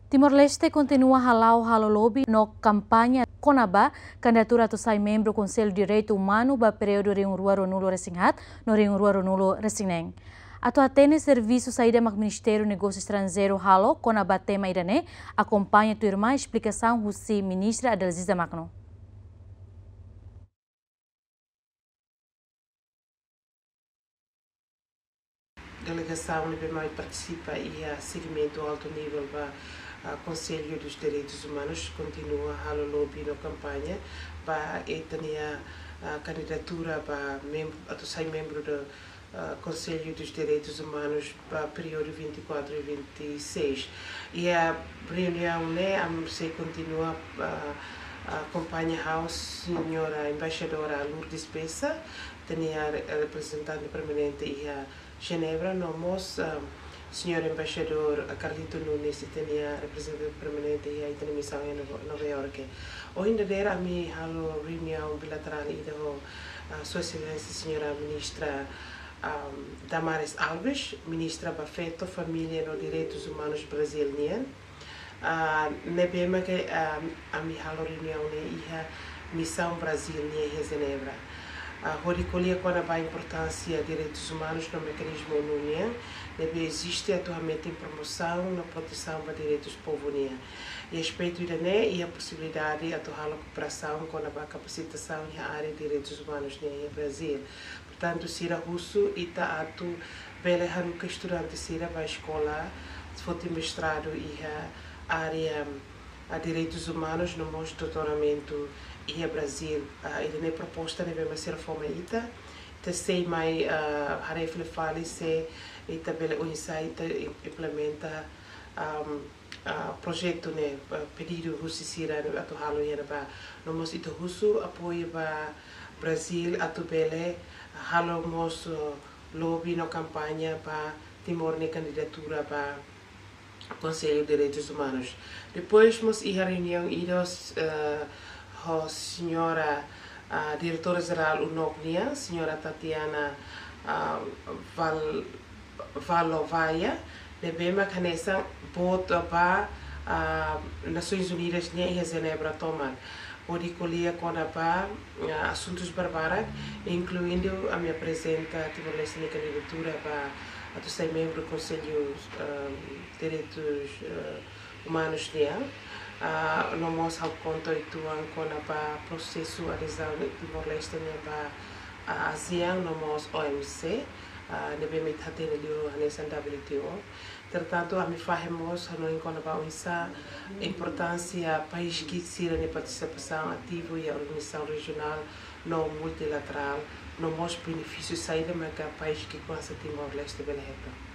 Timor-Leste continua halau halo lobby no campanha Conaba, candidatura a sai membro do Conselho de Direito Humano para período de Rua Nulo Resinhat, no Rua Nulo Resineng. Ato atene serviço saída do Ministério do Negócio Estrangeiro halo Conaba tema irane, acompanha tua irmã explicação do ministra Adelziza Magno. Delegação LBMAI participa e a seguimento alto nível para o Conselho dos Direitos Humanos continua a lobby na campanha para a candidatura para ser membro do Conselho dos Direitos Humanos para o período 24 e 26. E a reunião se continua a campanha House, senhora embaixadora Lourdes Bessa, tem a representante permanente e a Genebra, nós, senhor embaixador Carlito Nunes, tem a representante permanente e a missão em Nova York. Hoje ainda a minha reunião bilateral e a sua excelência senhora ministra Damares Alves, ministra da Afeto, Família e Direitos Humanos brasileira. Nebema que a minha reunião é a missão brasileira em Genebra. Recolher quando a importância de direitos humanos no mecanismo União, deve existir atualmente em promoção na proteção dos direitos do povo e a respeito e a possibilidade de atuar a cooperação com a capacitação na área de direitos humanos no Brasil. Portanto, Sira Russo e Taatu Belehan que estudante Sira vai escola, foi mestrado e a área a direitos humanos no nosso doutoramento e a Brasil. Ele é proposta de ser forma ita, sei mais harefle fale se ita bele unsaita implementa projeto né pedido russo sira atuhalo era ba no mos ito russo apoio ba Brasil atubele halo mos lobby no campanha para Timor ne candidatura para Conselho de Direitos Humanos. Depois, nós ir a reunião a senhora diretora-geral UNOCNIA, senhora Tatiana Valovaya, devemos que nessa bota para Nações Unidas em Genebra tomar. Pode colher com assuntos bárbaros, incluindo a minha presença Timor-Leste na candidatura para ser membro do Conselho de Direitos Humanos nós conto com o processo de adesão de Timor-Leste para a ASEAN, nós OMC, devemos ter nessa WTO. Portanto, a mim fazemos a importância do país que se na participação ativa e a organização regional não multilateral, não mostra benefícios saída, mas que o país que conhece Timor-Leste